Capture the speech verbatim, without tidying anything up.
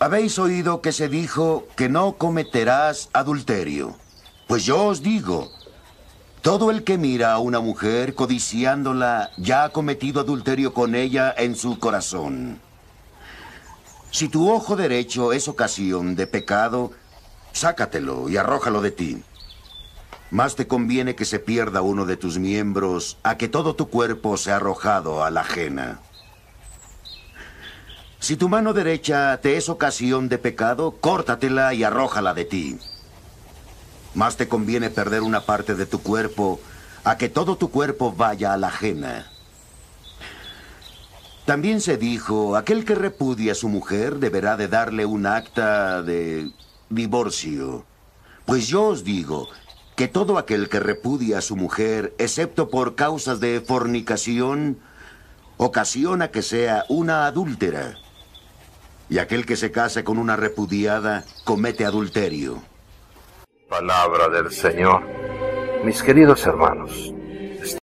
Habéis oído que se dijo que no cometerás adulterio. Pues yo os digo, todo el que mira a una mujer codiciándola ya ha cometido adulterio con ella en su corazón. Si tu ojo derecho es ocasión de pecado, sácatelo y arrójalo de ti. Más te conviene que se pierda uno de tus miembros a que todo tu cuerpo sea arrojado a la ajena. Si tu mano derecha te es ocasión de pecado, córtatela y arrójala de ti. Más te conviene perder una parte de tu cuerpo a que todo tu cuerpo vaya a la ajena. También se dijo, aquel que repudia a su mujer deberá de darle un acta de divorcio. Pues yo os digo que todo aquel que repudia a su mujer, excepto por causas de fornicación, ocasiona que sea una adúltera. Y aquel que se case con una repudiada comete adulterio. Palabra del Señor. Mis queridos hermanos,